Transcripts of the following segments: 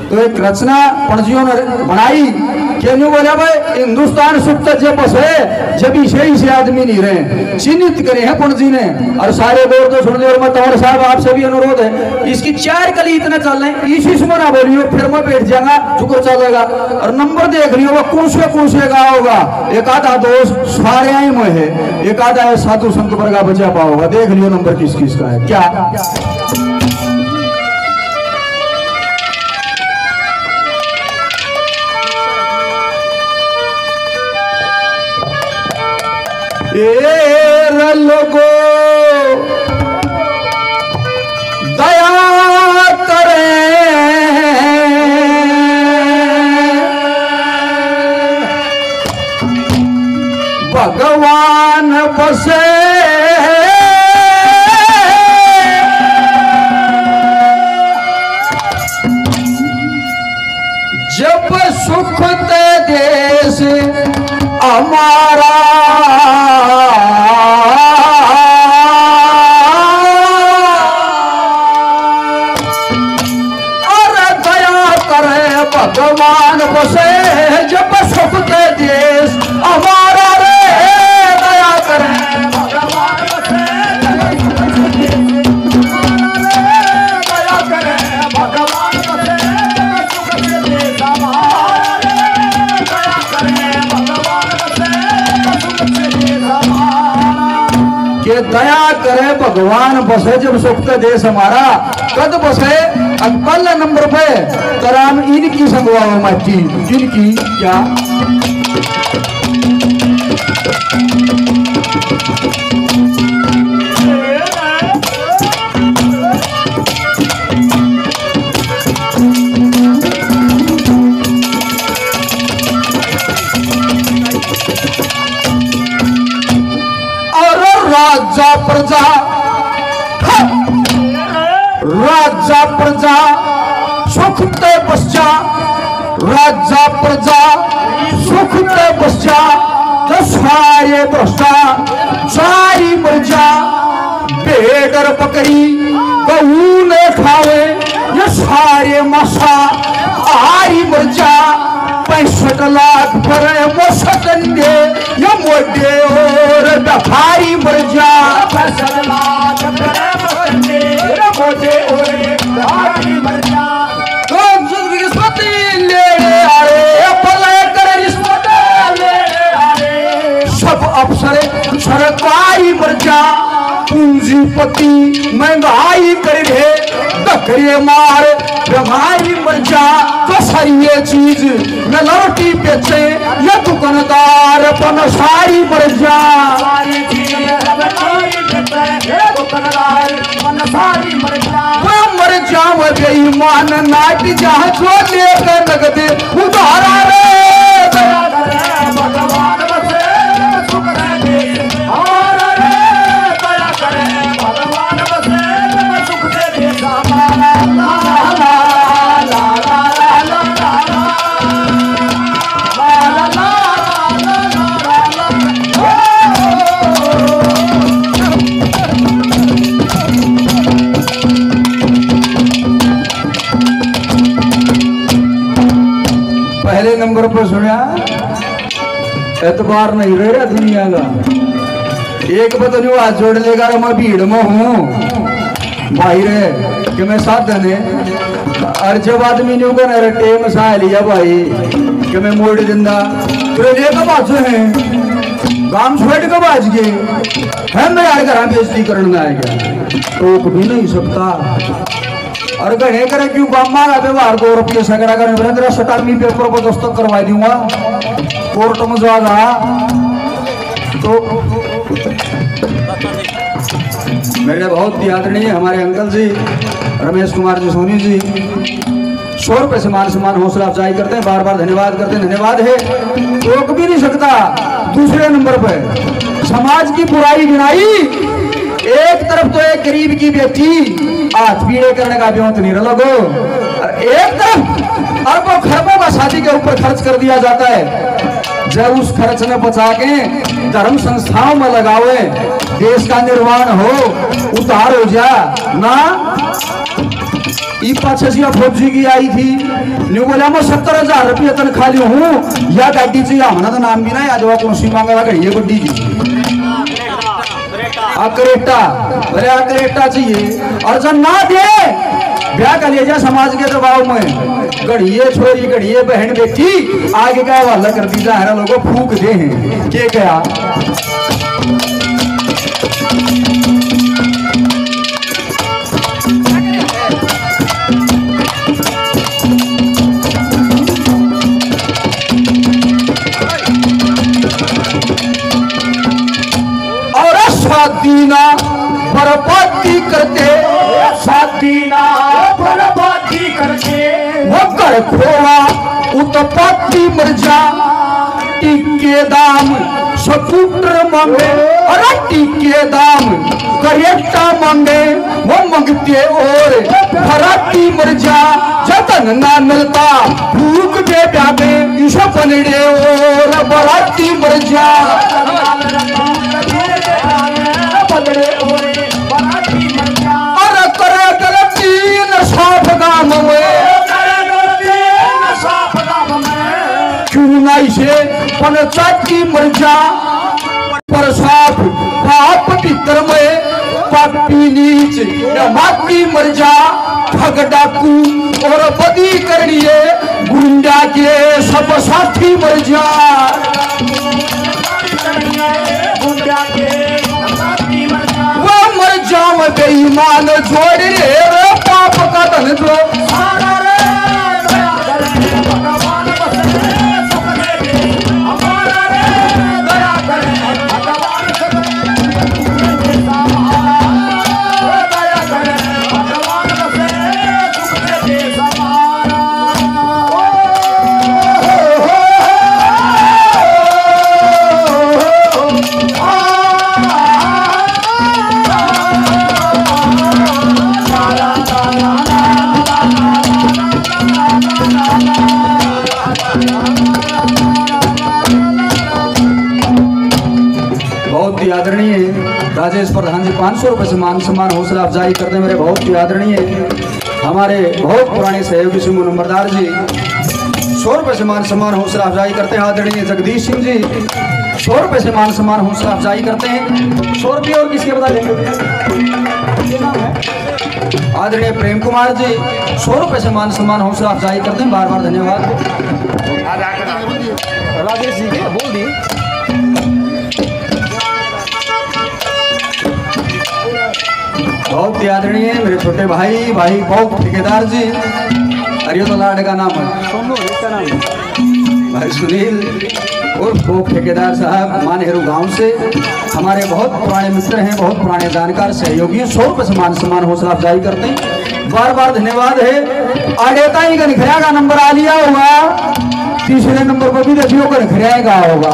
तो एक रचना पणजियों ने बनाई क्यों बोला भाई हिंदुस्तान सुप्त जब है जब से आदमी नहीं रहे चिन्हित करे हैं पणजी ने और सारे बोर्ड तो सुन लियो। और मैं तंवर साहब आपसे भी अनुरोध है इसकी 4 कली इतना चल रहे हैं इसी से ना बोलियो फिर मैं बैठ जाऊंगा शुक्र चलेगा। और नंबर देख लियो वो कौन से गाँव होगा एक आधा दोस्त सारे में है एक आधा है साधु संत वर्गा बचा पाओगा। देख लियो नंबर किस किस का है क्या। लोगो दया करें भगवान बसे जब सुख ते देश हमारा भगवान बसे जब सुख के देश हमारा रे दया करे भगवान बसे दया करे भगवान बसे सुख के देश हमारा रे दया करे भगवान बसे सुख के देश हमारा के दया करे भगवान बसे जब सुख के देश हमारा कद बसे। अब पहले नंबर पे तराम इनकी संगवाओ माची जिनकी क्या और राजा प्रजा राजा प्रजा सुख ते बस्चा राजा प्रजा सुख ते बस्चा जो सारे भ्रष्टा सारी मर्जा बेटर पकड़ी गऊ ने खावे ये सारे मसा हारी मर्जा 65 लाख भरे मोसकंदे ये मोटे और दफारी मर्जा 65 लाख भरे मोसकंदे मोटे और दफारी मर्जा तो रिश्वत ले आए पले कर रिश्वत ले आए सब अफसर सरकारी मर्जा पूंजीपति महंगाई कर रहे दखरे मार बीमारी मर्जा तो सारी ये चीज न लौटी बेचे ये दुकानदार पन सारी मर्जा सारी चीज मर जाओ बेईमान नाट जहाँ जो लेकर नगदे उधारा रे भगवान बसे सुख दे हमारा रे दया करे भगवान बसे सुख दे हमारा पहले नंबर पर सुना एतबार नहीं रह रहा दुनिया का एक बता जो हाथ जोड़ लेगा मैं भीड़ में हूँ भाई रे कि मैं साधन है और जब आदमी ने उगर टेम सा लिया भाई कि मैं मोड़ दिंदा तो ये कब आज है काम छोड़ कब आज गए है मैं यार घर बेइज्जती करने आएगा तो कभी नहीं सकता और गणे करे क्यों बामारा व्यवहार 2 रुपये सगड़ा कर वीरेंद्र शटामी पेपर पर दस्तखत करवा दूंगा कोर्ट में जाएगा तो मेरे बहुत आदरणीय हमारे अंकल जी रमेश कुमार जी सोनी जी 100 रुपये से मान सम्मान हौसला अफजाई करते हैं बार बार धन्यवाद करते हैं धन्यवाद है रोक भी नहीं सकता। दूसरे नंबर पर समाज की बुराई गिनाई एक तरफ तो एक गरीब की बेटी हाथ पीड़े करने का ब्योंत नहीं लगो और एक तरफ अरबों खरबों का शादी के ऊपर खर्च कर दिया जाता है। जब उस खर्च में बचा के धर्म संस्थाओं में लगावे देश का निर्माण हो उद्धार हो जा ना ई पाछे से फौजी की आई थी न्यू बोला मैं 70,000 रुपये तनख्वाह लियो हूँ या गाड़ी चाहिए हमने तो नाम भी ना याद हुआ कौन सी मांगा था ये गुड्डी जी अकरेटा अरे अकरेटा चाहिए और जब ना दे ब्याह कर लिया समाज के दबाव में गढ़िए छोरी गढ़िए बहन बेटी आगे का हवाला कर दी जा लोगों फूक दे हैं के क्या सादीना बर्बादी करते सादीना बर्बादी करते वो कर खोआ उत्पत्ति मर जा टिके दाम स्कूटर मांगे अरे टिके दाम करेक्टा मांगे वो मांगते और फराती मर जा जतन ना मिलता भूख दे प्यादे ईशो बनड़े और बराती मर जा से पंचायती मर जा पर साफ पाप भीतर में पापी नीच मापी मर जा ठग डाकू और बदी करिए गुंडा के सब साथी मर जा वो मर जाओ बेईमान जोड़ रे पाप का धन दो आदरणीय राजेश प्रधान जी 500 रुपए से मान सम्मान हौसला अफजाई करते हैं मेरे बहुत ही आदरणीय हमारे बहुत पुराने सहयोगी सिमू नंबरदार जी 100 रुपए से मान सम्मान हौसला अफजाई करते हैं आदरणीय जगदीश सिंह जी 100 रुपए से मान सम्मान हौसला अफजाई करते हैं 100 रुपये और किसके बता देंगे आदरणीय प्रेम कुमार जी 100 रुपए से मान सम्मान हौसला अफजाई करते हैं बार बार धन्यवाद राजेश जी के बोल दिए बहुत ही आदरणीय मेरे छोटे भाई बहुत ठेकेदार जी अरे तो लाड का नाम है भाई सुनील और बहुत ठेकेदार साहब मानहेरू गांव से हमारे बहुत पुराने मित्र हैं बहुत पुराने जानकार सहयोगी 100 रुपये से मान सम्मान हौसला अफजाई करते हैं बार बार धन्यवाद है आडेता ही गनखरिया का नंबर आ लिया होगा तीसरे नंबर पर भी देखियो गनखरिया का होगा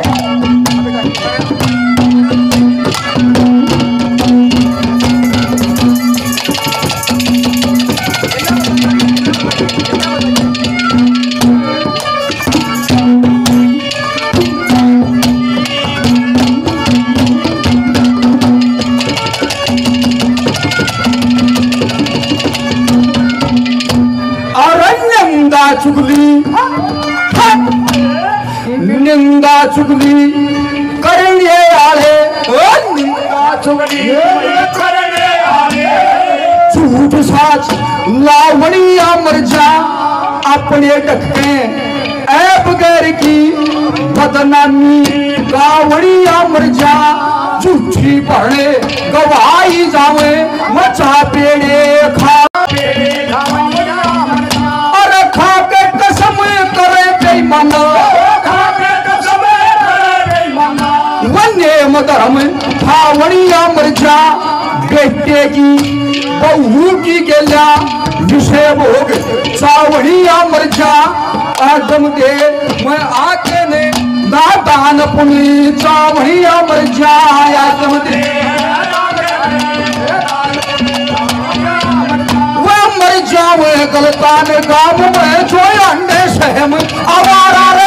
चुगली निंदा चुगली करने आले निंदा चुगली करने आले झूठ साच लावणिया मर जा अपने टक्के ऐप गैर की बदनामी लावणिया मर जा झूठी पढ़े गवाही जावे मचा पेड़े खा धर्म भावनिया मर जा बेटे की बहू की गेल्या विषय भोग चावड़िया मर जा आदम दे मैं आके ने दादान पुनी चावड़िया मर जा आदम दे वह मर जावे गलतान गाँव में जो अंडे सहम आवारा रे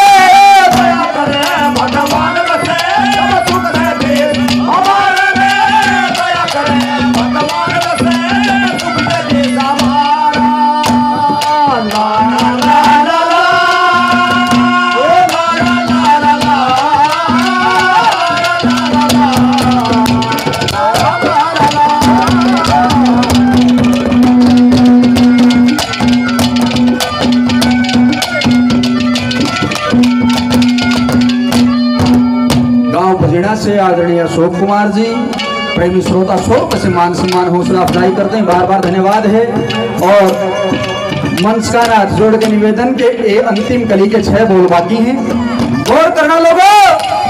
से आदरणीय अशोक कुमार जी, प्रेमी श्रोता शोक से मान सम्मान हौसला अफजाई करते हैं, बार बार धन्यवाद है। और मंच का हाथ जोड़ के निवेदन के ये अंतिम कली के 6 बोल बाकी हैं, गौर करना लोगों।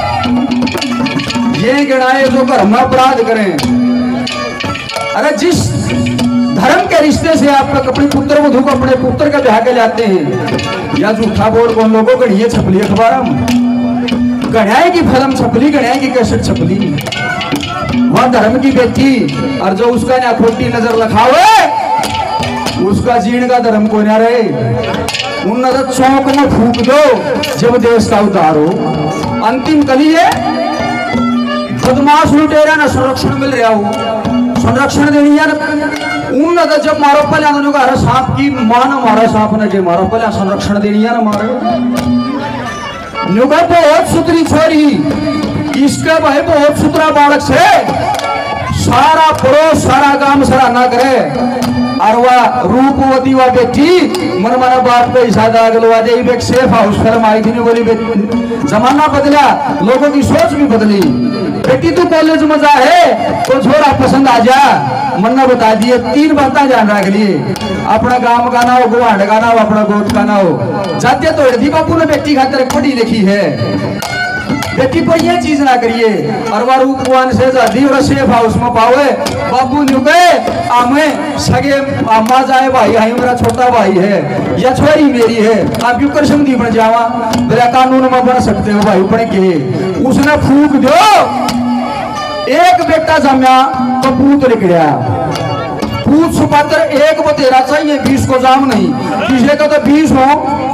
ये गिनाए जो घर में अपराध करें, अरे जिस धर्म के रिश्ते से आप अपने पुत्र वधू को अपने पुत्र का ब्याह के लाते हैं, या झूठा बोल कौन लोगों गढ़िए छपली अखबार गढ़ाए की फिल्म छपली, गढ़ाए की कैसेट छपली, वह धर्म की बेटी और जो उसका ना खोटी नजर लखावे उसका जीण का धर्म को ना रहे। उन नजर चौक में फूक दो जब देश का उद्धार हो। अंतिम कली है, बदमाश लुटेरा ना संरक्षण मिल रहा हो, संरक्षण देनी है उन नजर जब मारो पहले सांप की मां ना मारा सांप ने के मारो पहले संरक्षण देनी है ना मारो। नुगा बहुत सुतरी छोरी, इसके भाई बहुत सुतरा बालक से सारा पड़ोस सारा गांव सराहना करे, और वह रूपवती व बेटी मन मन बाप को इशादा गलवा दे। सेफ हाउस फिल्म आई थी, बोली जमाना बदला, लोगों की सोच भी बदली। बेटी तू कॉलेज में जा है तो छोरा पसंद आ जा, मन्ना बता दिए 3 बातें ध्यान रख लिए, अपना गांव का ना हो, गुवाहाट का ना हो, अपना गोद का ना हो। जाते तो हृदय बापू ने बेटी खातर पढ़ी लिखी है, बेटी पर ये चीज ना करिए। और वह रूपवान से जाती और सेफ हाउस में पावे, बाबू नुके आमे सगे अम्मा जाए भाई है, मेरा छोटा भाई है या छोरी मेरी है, आप क्यों कृष्ण दी बन जावा, मेरा कानून में बन सकते हो भाई पढ़ के। उसने फूक दो, एक बेटा जम्या तो पूत निकलिया, पूत सुपात्र एक बतेरा चाहिए, 20 को जाम नहीं, किसी का तो 20 हो,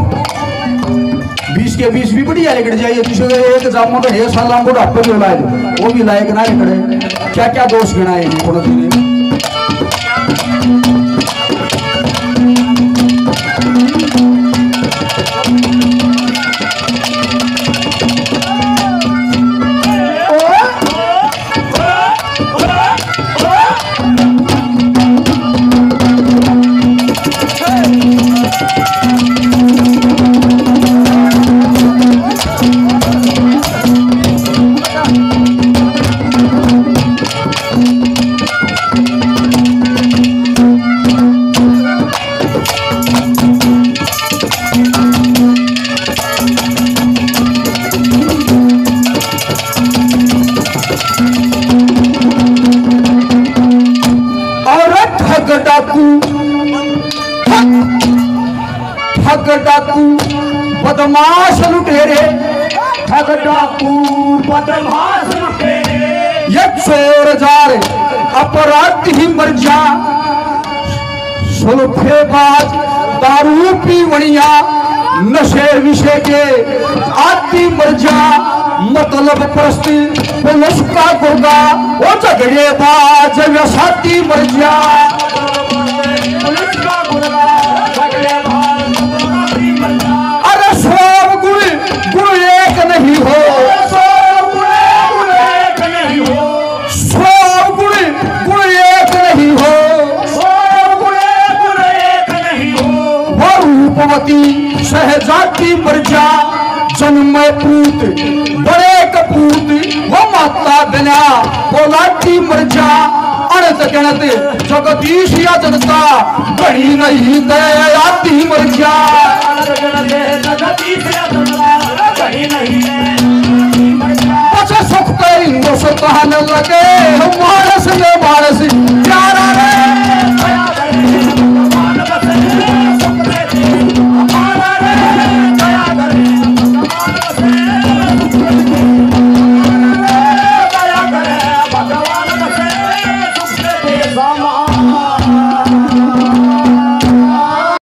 20 के 20 भी बढ़िया लिखट जाइए, किसी को एक जामो तो 1 साल हम बुढ़ापे भी लाए वो भी लायक ना लिखड़े। क्या क्या दोष गिनाए डाकू बदमाश लुटेरे, ठग डाकू बदमाश लुटेरे, ये चोर जार अपराधी मर जा, सुल्फेबाज दारू पीवणिया नशे विषय के आदि मर जा, मतलब प्रस्ती पुलिस का गुर्गा वो झगड़े बाज व्यसाती मर जा, पुलिस का गुर्गा गुण एक नहीं हो, सब गुण एक नहीं हो, सब गुण एक नहीं हो, सब गुण एक नहीं हो। वो रूपवती सहजाती मर्जा जन्म पूत बड़े कपूत, वो माता बिना बोलाती मर्जा, अनंत गणत जगदीश या जनता बड़ी नहीं दयाती मर्जा, सुख तेरी